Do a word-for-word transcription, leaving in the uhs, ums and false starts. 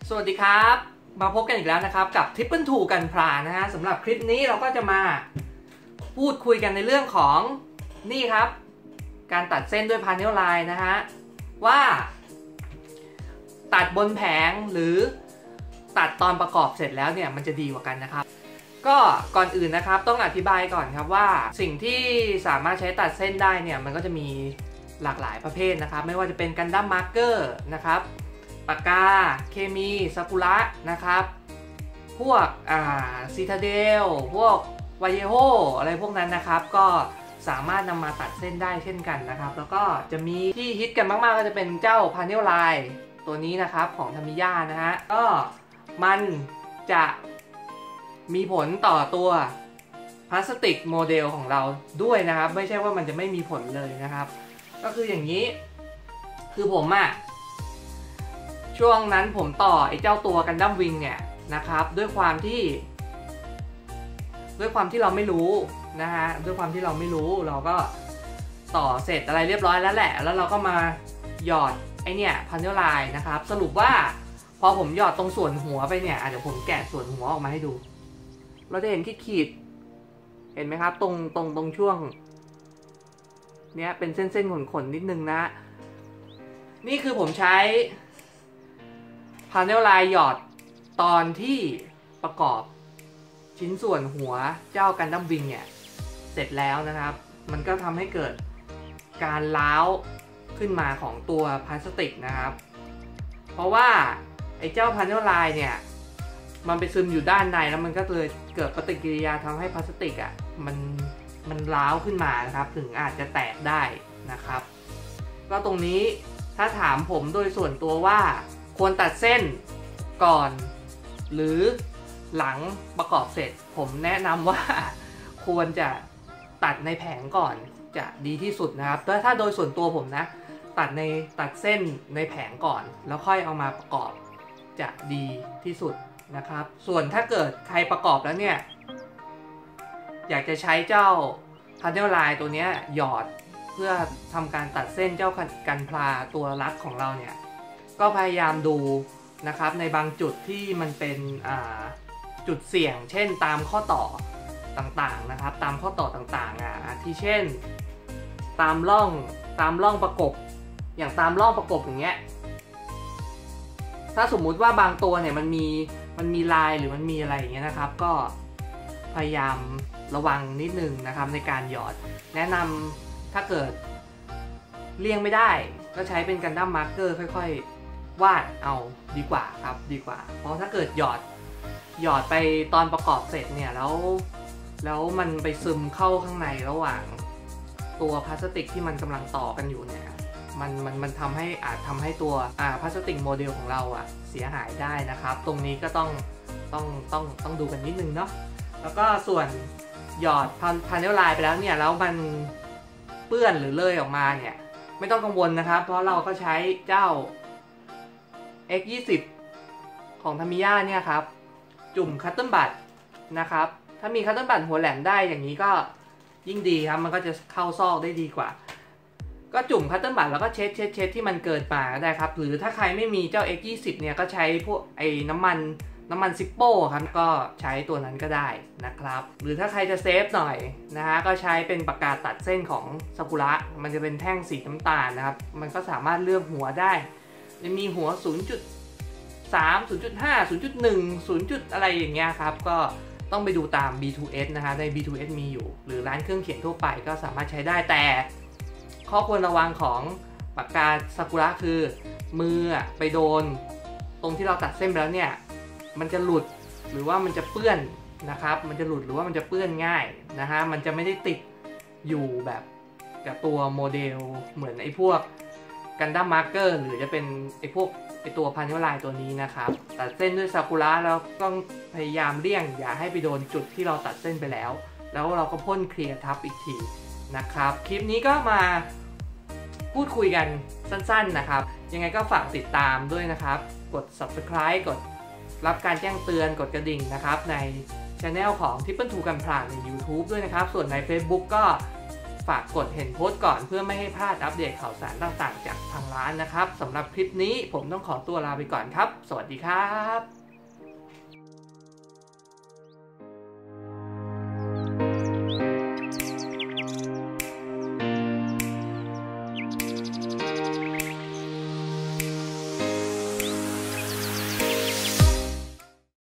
สวัสดีครับมาพบกันอีกแล้วนะครับกับ ทริปเปิลทู กันพลานะฮะสำหรับคลิปนี้เราก็จะมาพูดคุยกันในเรื่องของนี่ครับการตัดเส้นด้วยพาเนลไลน์นะฮะว่าตัดบนแผงหรือตัดตอนประกอบเสร็จแล้วเนี่ยมันจะดีกว่ากันนะครับก็ก่อนอื่นนะครับต้องอธิบายก่อนครับว่าสิ่งที่สามารถใช้ตัดเส้นได้เนี่ยมันก็จะมีหลากหลายประเภทนะครับไม่ว่าจะเป็นกันดั้มมาร์กเกอร์นะครับปากกาเคมีซากุระนะครับพวกอ่าซิตาเดลพวกวายโฮอะไรพวกนั้นนะครับก็สามารถนำมาตัดเส้นได้เช่นกันนะครับแล้วก็จะมีที่ฮิตกันมากๆก็จะเป็นเจ้าพาเนลไลน์ตัวนี้นะครับของทามิยานะฮะก็มันจะมีผลต่อตัวพลาสติกโมเดลของเราด้วยนะครับไม่ใช่ว่ามันจะไม่มีผลเลยนะครับก็คืออย่างนี้คือผมอะช่วงนั้นผมต่อไอ้เจ้าตัวกันดั้มวิงเนี่ยนะครับด้วยความที่ด้วยความที่เราไม่รู้นะฮะด้วยความที่เราไม่รู้เราก็ต่อเสร็จอะไรเรียบร้อยแล้วแหละแล้วเราก็มาหยอดไอเนี่ยพาเนลไลน์นะครับสรุปว่าพอผมหยอดตรงส่วนหัวไปเนี่ยเดี๋ยวผมแกะส่วนหัวออกมาให้ดูเราจะเห็นขีดๆเห็นไหมครับตรงตรงตรงช่วงเนี้ยเป็นเส้นๆขนๆนิดนึงนะนี่คือผมใช้พาเนลไลน์หยอดตอนที่ประกอบชิ้นส่วนหัวเจ้ากันดั้มวิงเนี่ยเสร็จแล้วนะครับมันก็ทำให้เกิดการร้าวขึ้นมาของตัวพลาสติกนะครับเพราะว่าไอ้เจ้าพาเนลไลน์เนี่ยมันไปซึมอยู่ด้านในแล้วมันก็เลยเกิดปฏิกิริยาทำให้พลาสติกอ่ะมันมันร้าวขึ้นมานะครับถึงอาจจะแตกได้นะครับก็ตรงนี้ถ้าถามผมโดยส่วนตัวว่าควรตัดเส้นก่อนหรือหลังประกอบเสร็จผมแนะนำว่าควรจะตัดในแผงก่อนจะดีที่สุดนะครับแต่ถ้าโดยส่วนตัวผมนะตัดในตัดเส้นในแผงก่อนแล้วค่อยเอามาประกอบจะดีที่สุดนะครับส่วนถ้าเกิดใครประกอบแล้วเนี่ยอยากจะใช้เจ้าพาเนลไลน์ตัวนี้หยอดเพื่อทำการตัดเส้นเจ้ากันพลาตัวรัดของเราเนี่ยก็พยายามดูนะครับในบางจุดที่มันเป็นจุดเสี่ยงเช่นตามข้อต่อต่างๆนะครับตามข้อต่อต่างๆอ่ะที่เช่นตามร่องตามร่องประกบอย่างตามร่องประกบอย่างเงี้ยถ้าสมมุติว่าบางตัวเนี่ยมันมีมันมีลายหรือมันมีอะไรอย่างเงี้ยนะครับก็พยายามระวังนิดนึงนะครับในการหยอดแนะนำถ้าเกิดเลี่ยงไม่ได้ก็ใช้เป็นกันดั้มมาร์กเกอร์ค่อยๆวาดเอาดีกว่าครับดีกว่าเพราะถ้าเกิดหยอดหยอดไปตอนประกอบเสร็จเนี่ยแล้วแล้วมันไปซึมเข้าข้างในระหว่างตัวพลาสติกที่มันกำลังต่อกันอยู่เนี่ยมันมันมันทำให้อาจทำให้ตัวอ่าพลาสติกโมเดลของเราอ่ะเสียหายได้นะครับตรงนี้ก็ต้องต้องต้องต้องดูกันนิดนึงเนาะแล้วก็ส่วนหยอดพาเนลไลน์ไปแล้วเนี่ยแล้วมันเปื้อนหรือเลอะออกมาเนี่ยไม่ต้องกังวลนะครับเพราะเราก็ใช้เจ้า เอ็กซ์ ยี่สิบ ของทามิยาเนี่ยครับจุ่มคัตเติ้ลบัดนะครับถ้ามีคัตเติ้ลบัดหัวแหลมได้อย่างนี้ก็ยิ่งดีครับมันก็จะเข้าซอกได้ดีกว่าก็จุ่มคัตเติ้ลบัดแล้วก็เช็ดเช็ดเช็ดที่มันเกิดมาได้ครับหรือถ้าใครไม่มีเจ้า เอ็กซ์ ยี่สิบ เนี่ยก็ใช้พวกไอ้น้ำมันน้ำมันซิปโป้ครับก็ใช้ตัวนั้นก็ได้นะครับหรือถ้าใครจะเซฟหน่อยนะฮะก็ใช้เป็นปากกาตัดเส้นของซากุระมันจะเป็นแท่งสีน้ำตาลนะครับมันก็สามารถเลือกหัวได้จะมีหัว ศูนย์จุดสาม ศูนย์จุดห้า ศูนย์จุดหนึ่ง ศูนย์ อะไรอย่างเงี้ยครับก็ต้องไปดูตาม บี ทู เอส นะฮะใน บี ทู เอส มีอยู่หรือร้านเครื่องเขียนทั่วไปก็สามารถใช้ได้แต่ข้อควรระวังของปากกาซากุระคือมือไปโดนตรงที่เราตัดเส้นไปแล้วเนี่ยมันจะหลุดหรือว่ามันจะเปื้อนนะครับมันจะหลุดหรือว่ามันจะเปื้อนง่ายนะฮะมันจะไม่ได้ติดอยู่แบบกับตัวโมเดลเหมือนไอ้พวกกันดั้มมาร์กเกอร์หรือจะเป็นไอ้พวกไอ้ตัวพาเนลไลน์ตัวนี้นะครับตัดเส้นด้วยซากุระแล้วต้องพยายามเลี่ยงอย่าให้ไปโดนจุดที่เราตัดเส้นไปแล้วแล้วเราก็พ่นเคลียร์ทับอีกทีนะครับคลิปนี้ก็มาพูดคุยกันสั้นๆนะครับยังไงก็ฝากติดตามด้วยนะครับกด ซับสไครบ์ กดรับการแจ้งเตือนกดกระดิ่งนะครับใน channel ของ ทริปเปิลทู กันพลาดใน ยูทูบ ด้วยนะครับส่วนใน เฟซบุ๊ก ก็ฝากกดเห็นโพสต์ก่อนเพื่อไม่ให้พลาดอัปเดตข่าวสารต่างๆจากทางร้านนะครับสำหรับคลิปนี้ผมต้องขอตัวลาไปก่อนครับสวัสดีครับ